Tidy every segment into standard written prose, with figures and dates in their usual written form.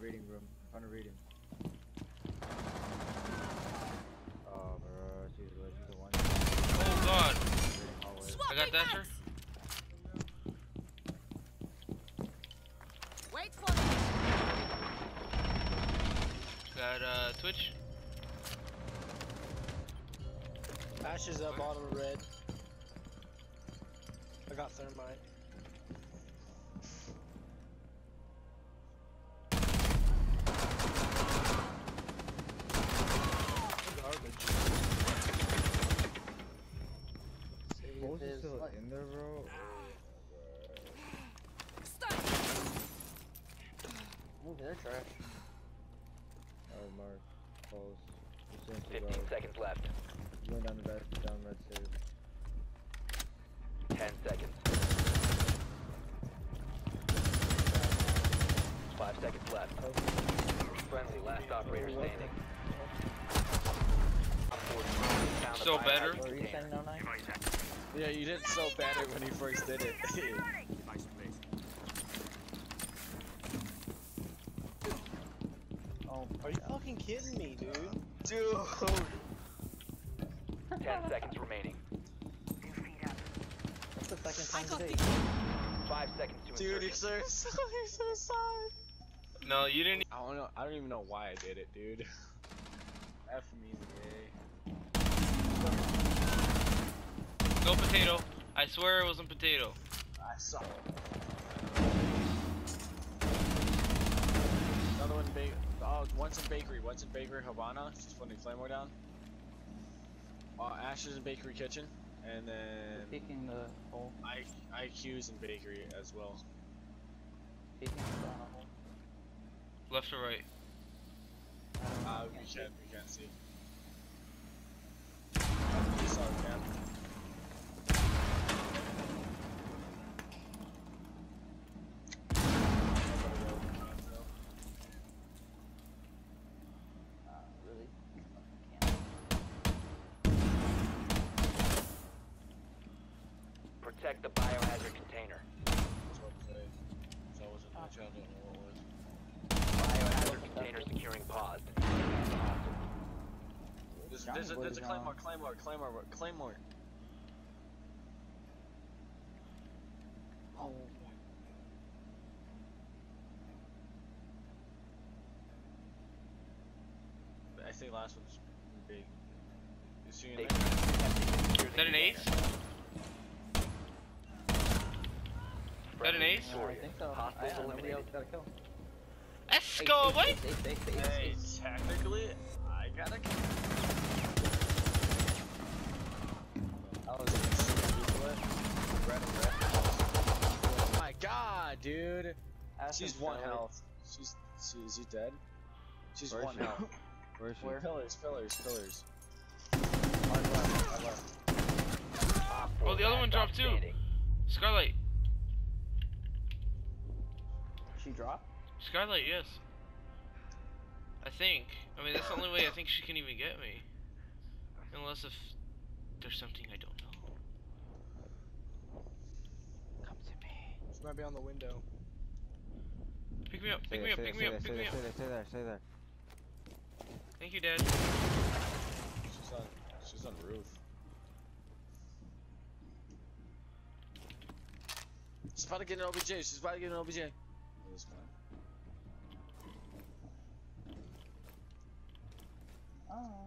reading room. On a reading. Oh, bro, she's the one. Oh god. Reading hallway. I got Dasher. Wait for me. Got Twitch. Ash is up, bottom red. I got thermite. Garbage. Pulse is still in there, bro? Ooh, they're trash. Oh, Mark. Pulse. 15 seconds left. Going down the red stairs. 10 seconds. 5 seconds left. Friendly, last operator standing. So better. What were you saying, 09? Yeah, you did so better when you first did it. Oh, Are you fucking kidding me, dude? Dude! 10 seconds remaining. that's the second time today. 5 seconds to Dude, insertion. you're so sorry. No, you didn't. I don't know. I don't even know why I did it, dude. F me, No potato. I swear it wasn't potato. I saw. Another one big. Oh, one's in bakery. One's in bakery. Havana. She's putting Claymore down. Ash is in bakery kitchen, and then Peeking the hole. IQ's in bakery as well. Peeking the hole. Left or right? We can't see. You saw the cam. Really? Protect the biohazard container. That's what I'm saying. So I wasn't in the chat, I don't know what it was. Biohazard container securing paused. There's a Claymore. Oh. I think last one's big. Is she in They- there? Is that an ace? Is that an ace? I think so. Hostiles Nobody else eliminated. got a kill. Let's go. What? Hey, technically, I got a kill. That was red and red. Oh my god, dude. She's one health. Is he dead? She's Where is one she? health. Where is she? Where? Pillars. Oh, the other one dropped too. Scarlight. She dropped? Scarlight, yes. I think. I mean, that's the only way I think she can even get me. Unless if there's something I don't know. Come to me. She might be on the window. Pick me up, Stay pick there, me up, stay pick me there, up, stay pick me there, up. stay there, stay there. Thank you, Dad. She's on the roof. She's about to get an OBJ. This guy. Oh.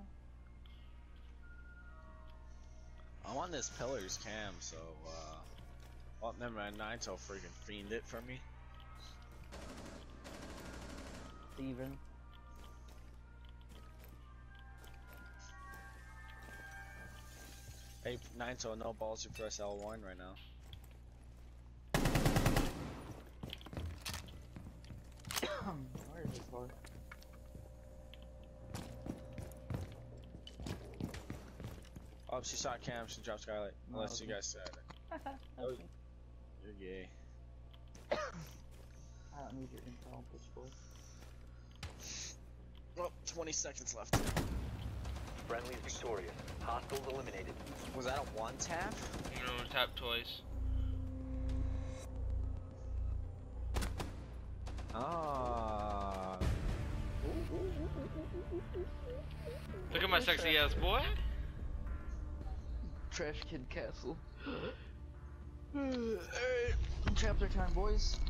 I'm on this Pillars cam, so well, never mind. Naito freaking fiend it for me. Steven. Hey, Naito, no balls. You press L1 right now. Where is this for? Oh, she shot cam. She dropped Skylight. No, Unless you okay. guys said it. Oh. You're gay. I don't need your intel, bitch boy. Well, 20 seconds left. Friendly is victorious. Hostiles eliminated. Was that a one tap? No, tap twice. Ah. Look at my sexy ass boy. Trash Kid Castle. Alright, chapter time, boys.